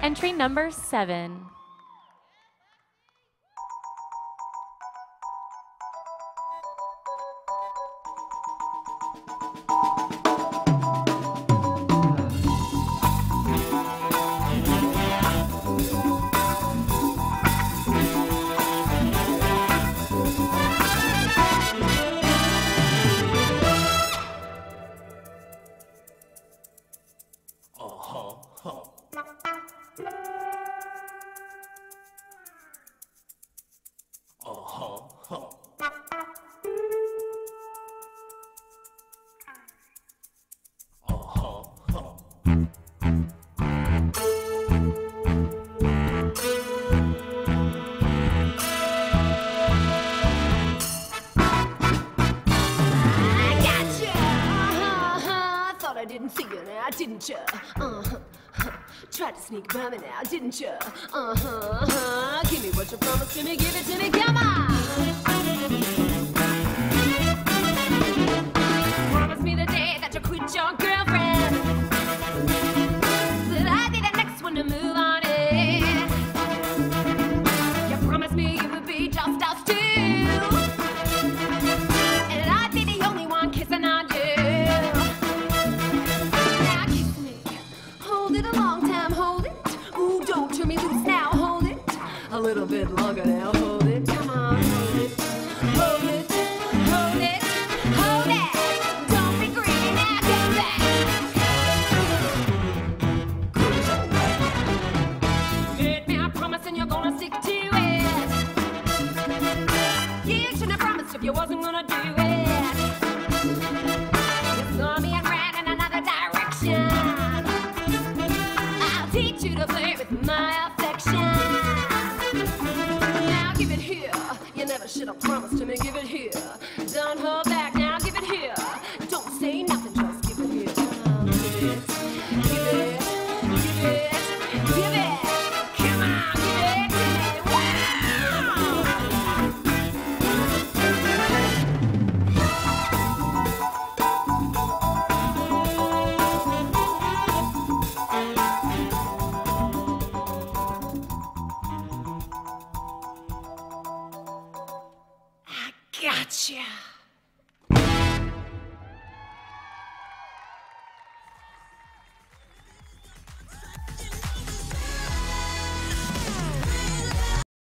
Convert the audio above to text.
Entry number 7. I didn't see you now, didn't you? Tried to sneak by me now, didn't you? Give me what you promised to me, give it to me, come on! Promise me the day that you quit your girlfriend, that I'd be the next one to move on in. You promised me it would be just us two, and I'd be the only one kissing on you. A little bit longer now, hold it, come on, hold it, hold it, hold it, hold it. Don't be greedy now, get back. Girls, alright. Made me a promise and you're gonna stick to it. You shouldn't have promised if you wasn't gonna do it. You saw me and ran in another direction. I'll teach you to play with my affection. Give it here. You never should have promised to me. Give it here. Don't hold back now. Give it here. Don't say nothing. Just give it here. Come on, give it. Give it. Give it. Give it. Come on, give it. Give it. Wow. Gotcha.